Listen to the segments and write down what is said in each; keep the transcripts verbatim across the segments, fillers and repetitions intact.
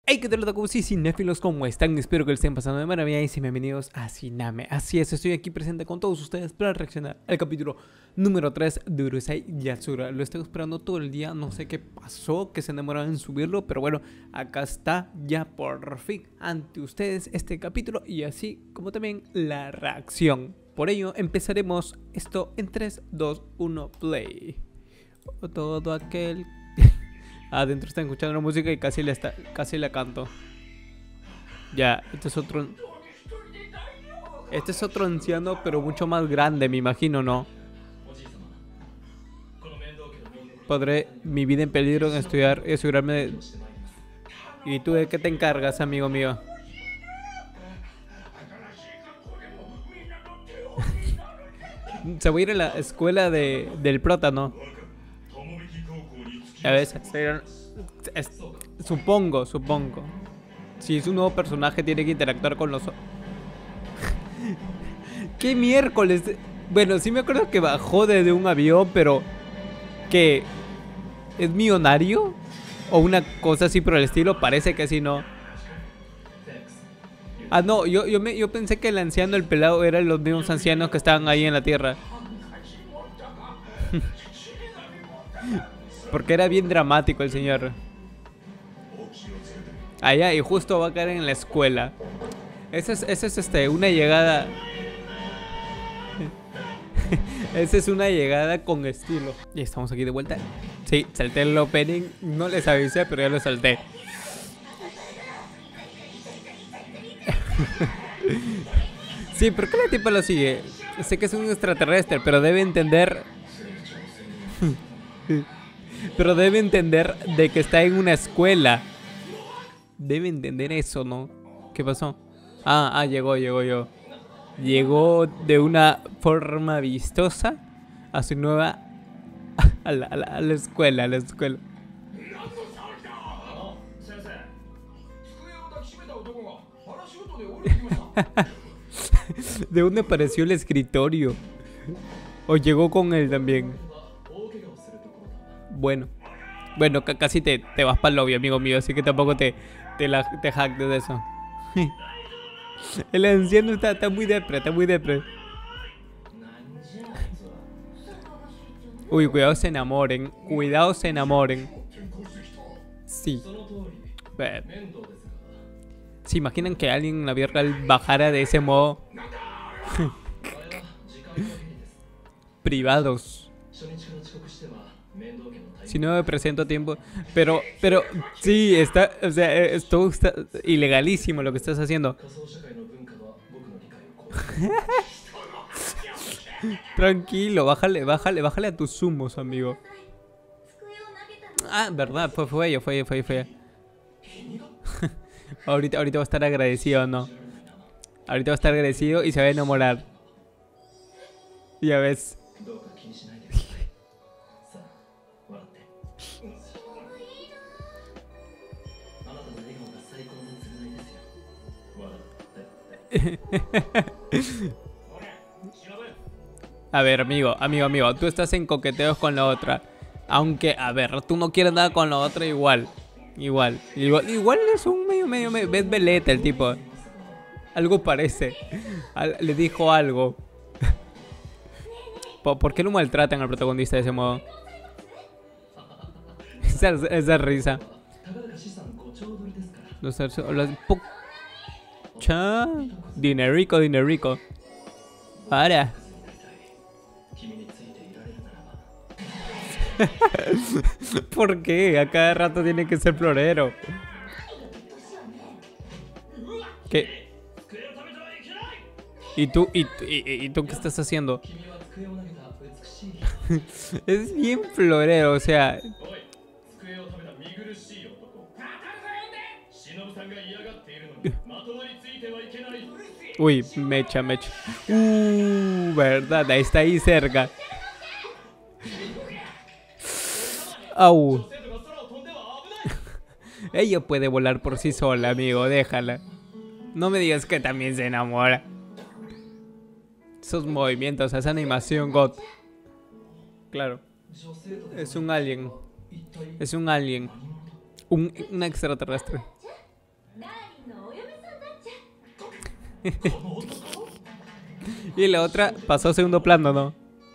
Hey, ¿qué tal, otakus y cinéfilos? ¿Cómo están? Espero que les estén pasando de maravilla y bienvenidos a Ciname. Así es, estoy aquí presente con todos ustedes para reaccionar al capítulo número tres de Urusei Yatsura. Lo estoy esperando todo el día, no sé qué pasó, que se demoraron en subirlo, pero bueno, acá está ya por fin ante ustedes este capítulo y así como también la reacción. Por ello, empezaremos esto en tres, dos, uno, play. Todo aquel... Adentro están escuchando la música y casi la, está, casi la canto. Ya, este es otro... Este es otro anciano, pero mucho más grande, me imagino, ¿no? Podré mi vida en peligro en estudiar y asegurarme de... ¿Y tú de qué te encargas, amigo mío? Se va a ir a la escuela de, del prota, ¿no? A veces, es, supongo, supongo. Si es un nuevo personaje, tiene que interactuar con los... ¿Qué miércoles? Bueno, sí me acuerdo que bajó desde un avión, pero... ¿Qué? ¿Es millonario? ¿O una cosa así por el estilo? Parece que sí, ¿no? Ah, no, yo, yo, me, yo pensé que el anciano, el pelado, eran los mismos ancianos que estaban ahí en la tierra. Porque era bien dramático el señor. Allá, y justo va a caer en la escuela. Esa es, esa es este, una llegada. Esa es una llegada con estilo. Y estamos aquí de vuelta. Sí, salté el opening. No les avisé, pero ya lo salté. Sí, ¿por qué la tipa lo sigue? Sé que es un extraterrestre, pero debe entender... Pero debe entender de que está en una escuela. Debe entender eso, ¿no? ¿Qué pasó? Ah, ah, llegó, llegó, llegó. Llegó de una forma vistosa a su nueva... A la, a la, a la escuela, a la escuela. ¿De dónde apareció el escritorio? ¿O llegó con él también? Bueno, bueno, casi te, te vas para el lobby, amigo mío, así que tampoco te, te, la, te jactes de eso. El anciano está, está muy depre, está muy depre. Uy, cuidado se enamoren, cuidado se enamoren. Sí. ¿Se imaginan que alguien en la vida real bajara de ese modo? Privados. Si no me presento a tiempo. Pero, pero, sí, está, o sea, esto está ilegalísimo lo que estás haciendo. Tranquilo, bájale, bájale, bájale a tus humos, amigo. Ah, verdad, fue, fue ella, fue ella, fue ella, fue ella. ahorita, ahorita va a estar agradecido, ¿no? Ahorita va a estar agradecido y se va a enamorar. Ya ves. A ver, amigo, amigo, amigo, tú estás en coqueteos con la otra. Aunque, a ver, tú no quieres nada con la otra igual. Igual, igual, igual es un medio, medio, medio, ves veleta el tipo. Algo parece. Al, le dijo algo. ¿Por, ¿Por qué lo maltratan al protagonista de ese modo? Esa, esa risa. Los, los, Cha, dinerico, dinerico. Para. ¿Por qué? A cada rato tiene que ser florero. ¿Qué? ¿Y tú? ¿Y, y, y tú qué estás haciendo? Es bien florero, o sea... Uy, mecha, mecha. Uh, verdad, ahí está ahí cerca. Au. Ella puede volar por sí sola, amigo, déjala. No me digas que también se enamora. Esos movimientos, esa animación, God. Claro. Es un alien. Es un alien. Un, un extraterrestre. Y la otra pasó a segundo plano, ¿no?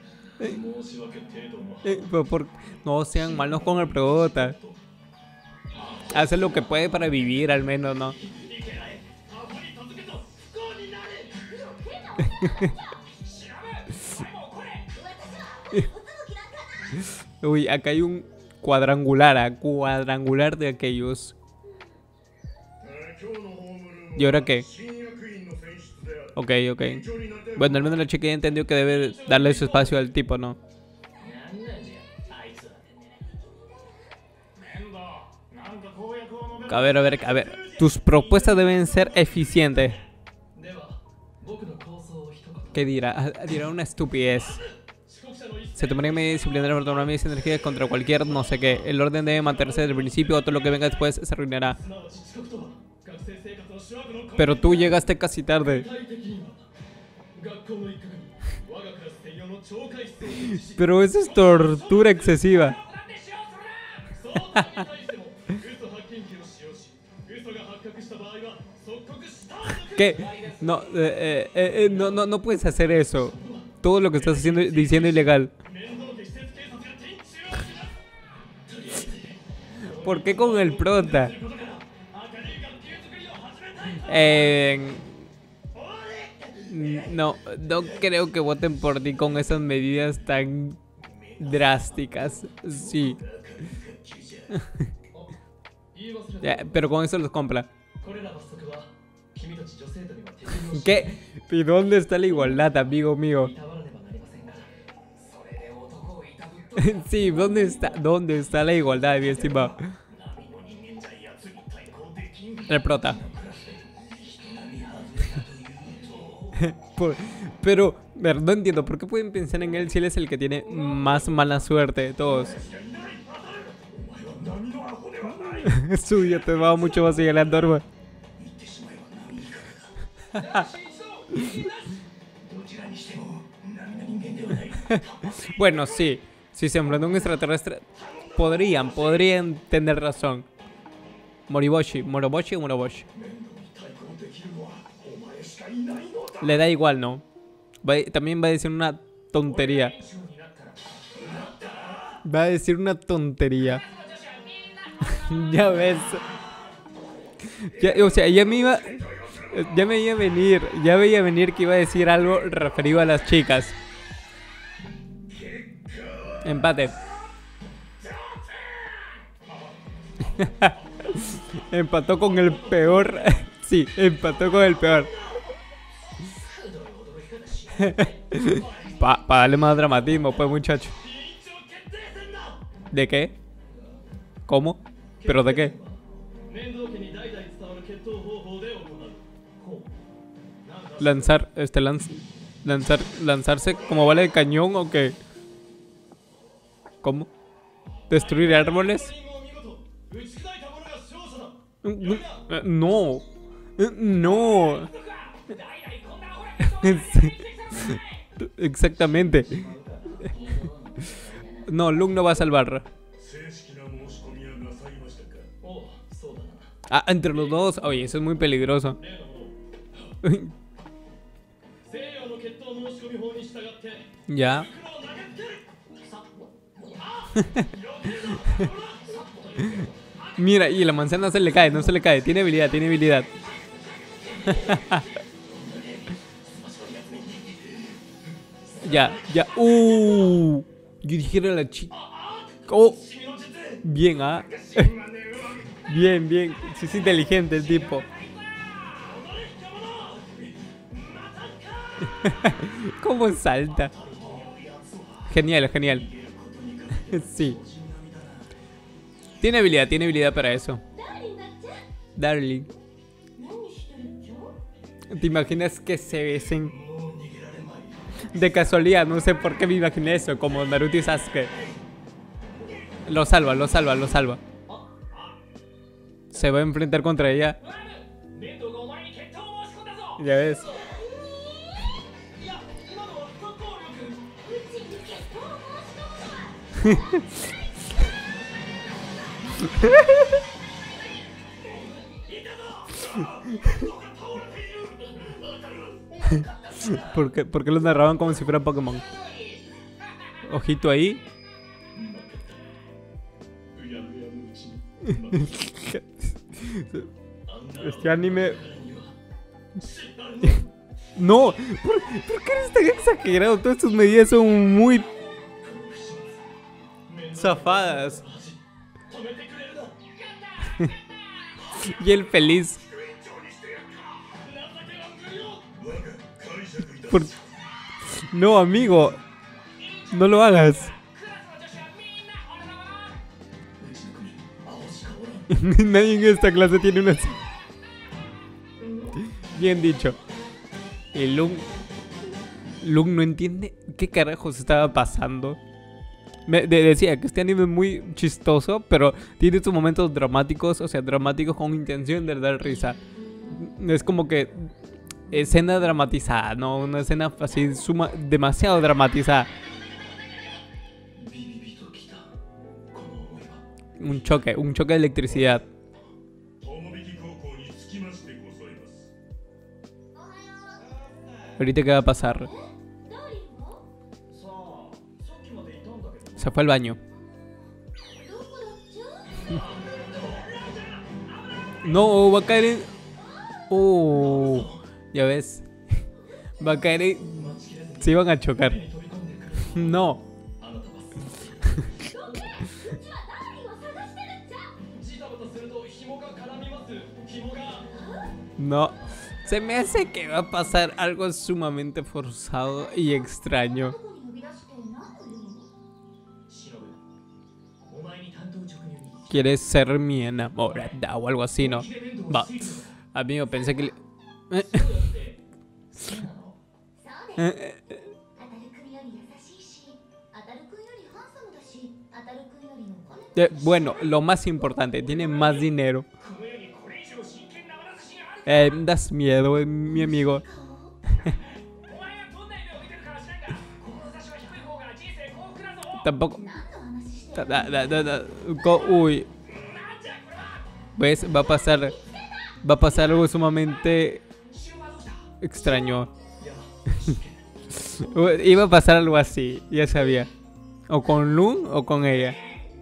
Eh, pero por... No sean malos con el prota. Hace lo que puede para vivir al menos, ¿no? Uy, acá hay un cuadrangular, ¿eh? Cuadrangular de aquellos. ¿Y ahora qué? Ok, ok. Bueno, al menos la chica ya entendió que debe darle su espacio al tipo, ¿no? A ver, a ver, a ver. Tus propuestas deben ser eficientes. ¿Qué dirá? Dirá una estupidez. Se tomaría medidas disciplinarias para tomar medidas energías contra cualquier no sé qué. El orden debe mantenerse desde el principio, todo lo que venga después se arruinará. Pero tú llegaste casi tarde. Pero eso es tortura excesiva. ¿Qué? No, eh, eh, eh, no, no, no puedes hacer eso. Todo lo que estás haciendo, diciendo es ilegal. ¿Por qué con el prota? Eh, no, no creo que voten por ti con esas medidas tan drásticas. Sí. Ya, pero con eso los compra. ¿Qué? ¿Y dónde está la igualdad, amigo mío? Sí, ¿dónde está, ¿dónde está la igualdad, mi estimado? El prota. Por, pero, ver, no entiendo, ¿por qué pueden pensar en él si él es el que tiene más mala suerte de todos? Suyo, te va mucho más allá la norma. Bueno, sí. Si se enfrentan a un extraterrestre, podrían, podrían tener razón. Moriboshi, Moroboshi o Moroboshi. Le da igual, ¿no? Va, también va a decir una tontería. Va a decir una tontería. Ya ves. Ya, o sea, ya me iba... Ya me veía venir. Ya veía venir que iba a decir algo referido a las chicas. Empate. Empató con el peor. Sí, empató con el peor. Para pa darle más dramatismo, pues, muchacho. ¿De qué? ¿Cómo? ¿Pero de qué? Lanzar, este, lanz, lanzar, lanzarse como bala de cañón o qué? ¿Cómo? ¿Destruir árboles? No. No. Exactamente. No, Lung no va a salvar. Ah, entre los dos. Oye, eso es muy peligroso. Ya. Mira, y la manzana se le cae, no se le cae. Tiene habilidad, tiene habilidad. Ya, ya. Uh, yo dijera a la chica. Oh. Bien, ah. Bien, bien. Sí, es inteligente el tipo. ¿Cómo salta? Genial, genial. Sí. Tiene habilidad, tiene habilidad para eso. Darling. ¿Te imaginas que se besen? De casualidad, no sé por qué me imaginé eso, como Naruto y Sasuke. Lo salva, lo salva, lo salva. Se va a enfrentar contra ella. Ya ves. ¿Por qué, por qué los narraban como si fueran Pokémon? Ojito ahí. Este anime... No, ¿por, ¿por qué eres tan exagerado? Todas tus medidas son muy zafadas. Y él feliz. Por... No, amigo, no lo hagas. Nadie en esta clase tiene una... Bien dicho. Y Lung... Lung no entiende qué carajos estaba pasando. Me de decía que este anime es muy chistoso, pero tiene sus momentos dramáticos, o sea, dramáticos con intención de dar risa. Es como que escena dramatizada, ¿no? Una escena así suma, demasiado dramatizada. Un choque, un choque de electricidad. Ahorita qué va a pasar. Se fue al baño. No, va a caer en... Oh, ya ves. Va a caer en... Se iban a chocar. No. No. Se me hace que va a pasar algo sumamente forzado y extraño. ¿Quieres ser mi enamorada o algo así, no? Va. Amigo, pensé que... Le... eh, bueno, lo más importante, tiene más dinero. Eh, das miedo, mi amigo. Tampoco... Da, da, da, da. Uy. ¿Ves? Va a pasar... Va a pasar algo sumamente... extraño. Iba a pasar algo así, ya sabía. O con Lung o con ella.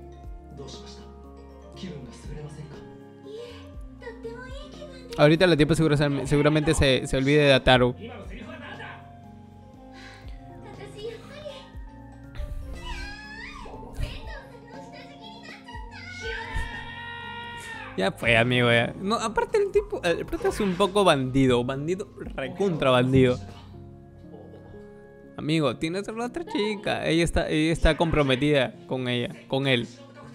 Ahorita la tiempo seguro, seguramente se, se olvide de Ataru. Ya fue, amigo, ya. No, aparte el tipo, el prota es un poco bandido. Bandido, recontra bandido. Amigo, tienes a la otra chica. Ella está, ella está comprometida con ella, con él.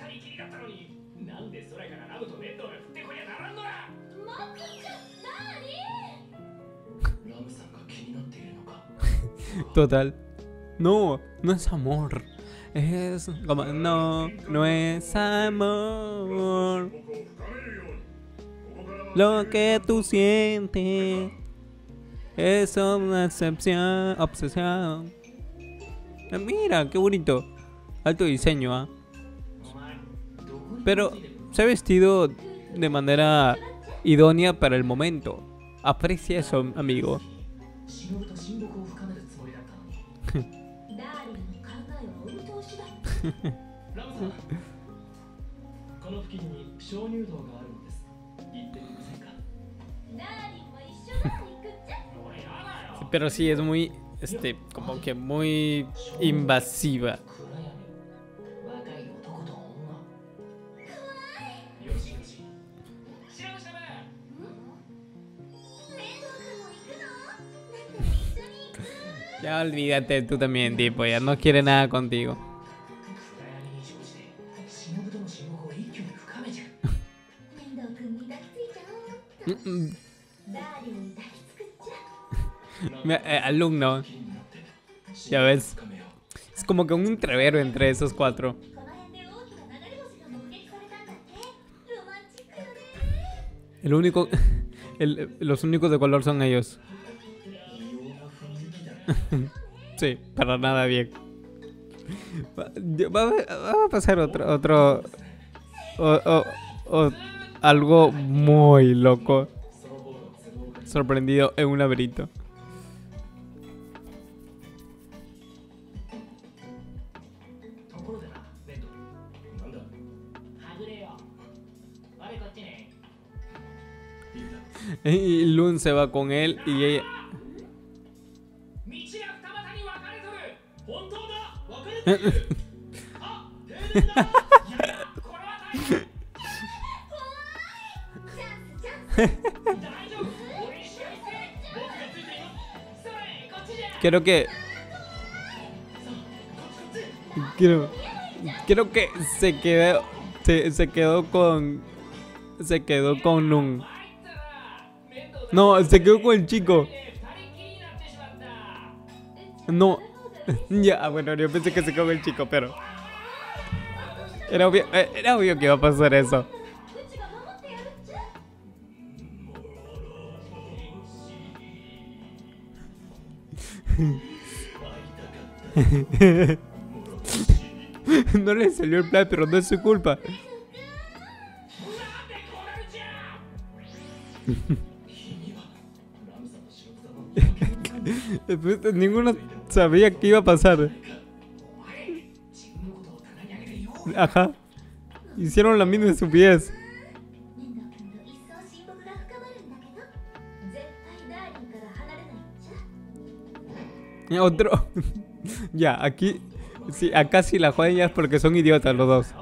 Total. No, no es amor. Es como, no, no es amor. Lo que tú sientes es una excepción, obsesión. Mira, qué bonito. Alto diseño, ¿ah? ¿eh? Pero se ha vestido de manera idónea para el momento. Aprecia eso, amigo. Pero sí, es muy, este, como que muy invasiva. Ya olvídate tú también, tipo, ya no quiere nada contigo. eh, alumno. Ya ves. Es como que un entrevero entre esos cuatro. El único... El, los únicos de color son ellos. Sí, para nada bien. Va, va, va a pasar otro... otro o, o, o, algo muy loco. sorprendido en un laberinto. Y Lun se va con él y ella... Creo que... Creo, creo que se quedó... Se, se quedó con... Se quedó con Lun. No, se quedó con el chico. No. Ya, bueno, yo pensé que se quedó con el chico, pero... Era obvio, era obvio que iba a pasar eso. No le salió el plan, pero no es su culpa. Ninguno sabía qué iba a pasar. Ajá. Hicieron la misma estupidez. Otro. Ya, aquí. Sí, acá sí la joden ya es porque son idiotas los dos.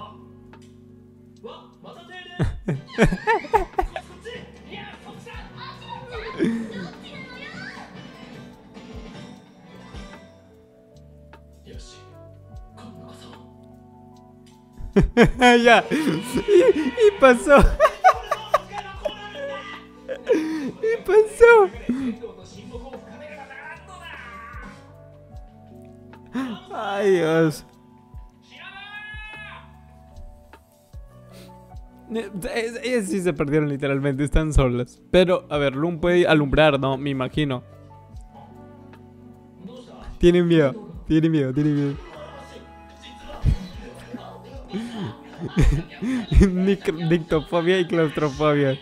Ya. Y, y pasó. Y pasó. Ay, Dios. Ellas sí se perdieron literalmente, están solas. Pero, a ver, Lun puede alumbrar, ¿no? Me imagino. Tienen miedo, tienen miedo, tienen miedo. Nictofobia y claustrofobia.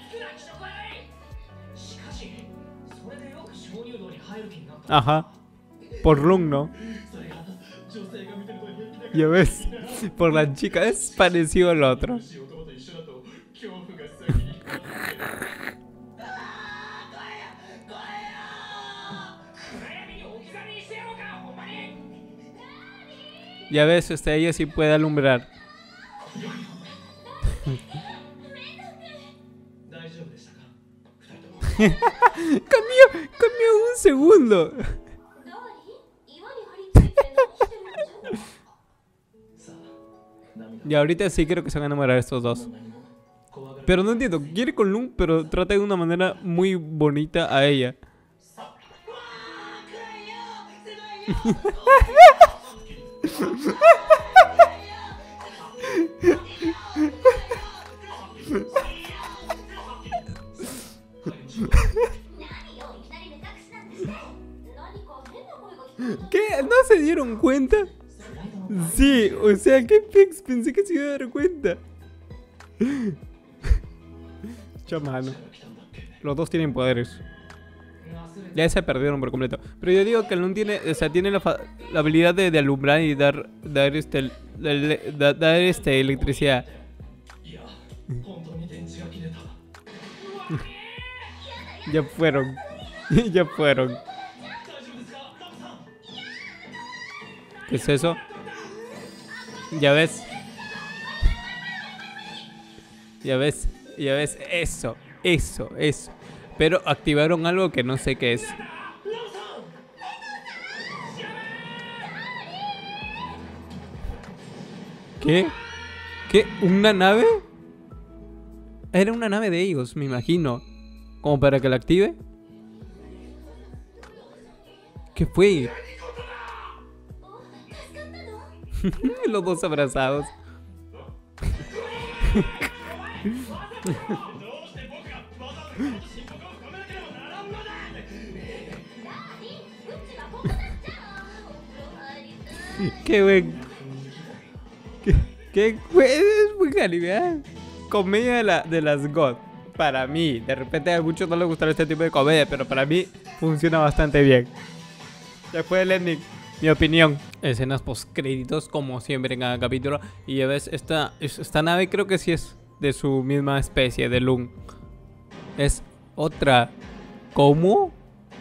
Ajá. Por Lun, ¿no? Ya ves, por la chica es parecido al otro. Ya ves, este, ella sí puede alumbrar. Cambió, cambió un segundo. Y ahorita sí creo que se van a enamorar estos dos. Pero no entiendo, quiere con Lun, pero trata de una manera muy bonita a ella. ¿Qué? ¿No se dieron cuenta? Sí, o sea, ¿qué fix? Pensé que se iba a dar cuenta. Chamano. Los dos tienen poderes. Ya se perdieron por completo. Pero yo digo que Lun tiene, o sea, tiene la, la habilidad de, de alumbrar y dar, dar este, de, de, dar este electricidad. Ya fueron. Ya fueron. ¿Qué es eso? Ya ves. Ya ves. Ya ves. Eso. Eso. Eso. Pero activaron algo que no sé qué es. ¿Qué? ¿Qué? ¿Una nave? Era una nave de ellos, me imagino. Como para que la active. ¿Qué fue? Los dos abrazados. Qué buen. Qué, qué es muy calidad. Comedia de, la, de las God. para mí, de repente a muchos no les gustará este tipo de comedia, pero para mí funciona bastante bien. Después del ending, mi opinión. Escenas post créditos como siempre en cada capítulo. Y ya ves, esta, esta nave creo que sí es de su misma especie, de Lung. Es otra. ¿Cómo?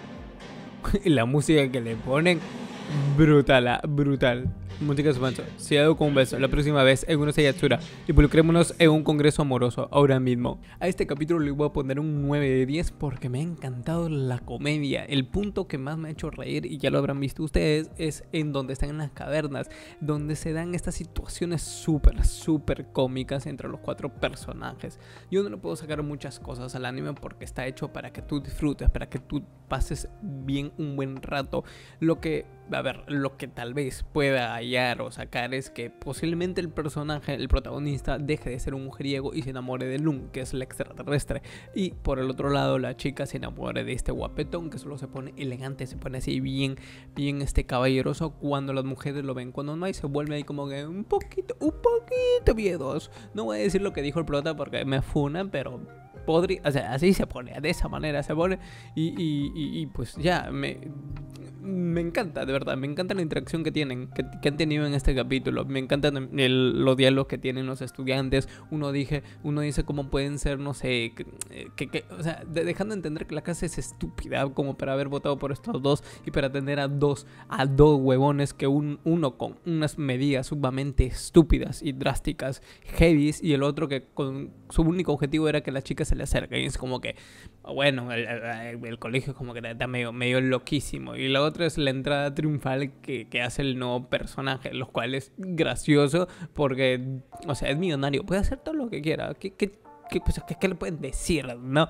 Y la música que le ponen, brutal, brutal. Música suspenso. Sellado con un beso. La próxima vez en una Yatsura. Involucrémonos en un congreso amoroso ahora mismo. A este capítulo le voy a poner un nueve de diez porque me ha encantado la comedia. El punto que más me ha hecho reír, y ya lo habrán visto ustedes, es en donde están en las cavernas, donde se dan estas situaciones súper, súper cómicas entre los cuatro personajes. Yo no le puedo sacar muchas cosas al anime porque está hecho para que tú disfrutes, para que tú pases bien un buen rato. Lo que, a ver, lo que tal vez pueda hallar o sacar es que posiblemente el personaje, el protagonista, deje de ser un mujeriego y se enamore de Lung, que es el extraterrestre. Y por el otro lado, la chica se enamore de este guapetón que solo se pone elegante, se pone así bien, bien este caballeroso. Cuando las mujeres lo ven, cuando no hay, se vuelve ahí como que un poquito, un poquito miedoso. No voy a decir lo que dijo el prota porque me funan, pero podría, o sea, así se pone, de esa manera se pone. Y, y, y, y pues ya, me... Me encanta, de verdad, me encanta la interacción que tienen, que, que han tenido en este capítulo. Me encantan el, los diálogos que tienen los estudiantes. Uno dije, uno dice cómo pueden ser, no sé, que, que, que o sea, de, dejando de entender que la clase es estúpida como para haber votado por estos dos y para tener a dos, a dos huevones que un, uno con unas medidas sumamente estúpidas y drásticas, heavies, y el otro que con su único objetivo era que la chica se le acerque. Y es como que, bueno, el, el, el colegio es como que está medio, medio loquísimo. Y la otra es la entrada triunfal que, que hace el nuevo personaje, lo cual es gracioso porque, o sea, es millonario, puede hacer todo lo que quiera. ¿Qué, qué, qué, pues, qué, qué le pueden decir, no?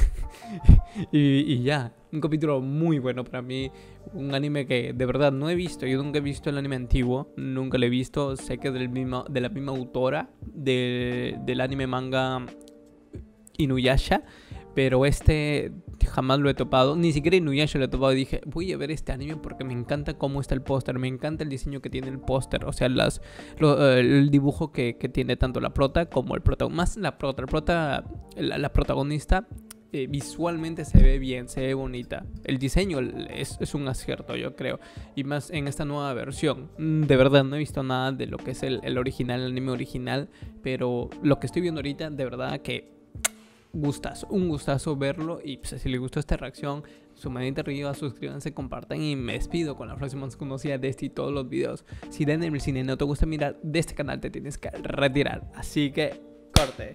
y, y ya, un capítulo muy bueno para mí. Un anime que de verdad no he visto. Yo nunca he visto el anime antiguo, nunca lo he visto. Sé que es del mismo, de la misma autora de, del anime manga Inuyasha, pero este jamás lo he topado. Ni siquiera Inuyasha lo he topado. Y dije, voy a ver este anime porque me encanta cómo está el póster. Me encanta el diseño que tiene el póster. O sea, las, lo, el dibujo que, que tiene tanto la prota como el protagonista. Más la prota, el prota la, la protagonista eh, visualmente se ve bien, se ve bonita. El diseño es, es un acierto, yo creo. Y más en esta nueva versión. De verdad, no he visto nada de lo que es el, el original, el anime original. Pero lo que estoy viendo ahorita, de verdad que... gustazo, un gustazo verlo. Y pues, si les gustó esta reacción, su manita arriba, suscríbanse, compartan. Y me despido con la frase más conocida de este y todos los videos: si en el cine no te gusta mirar de este canal, te tienes que retirar. Así que corte.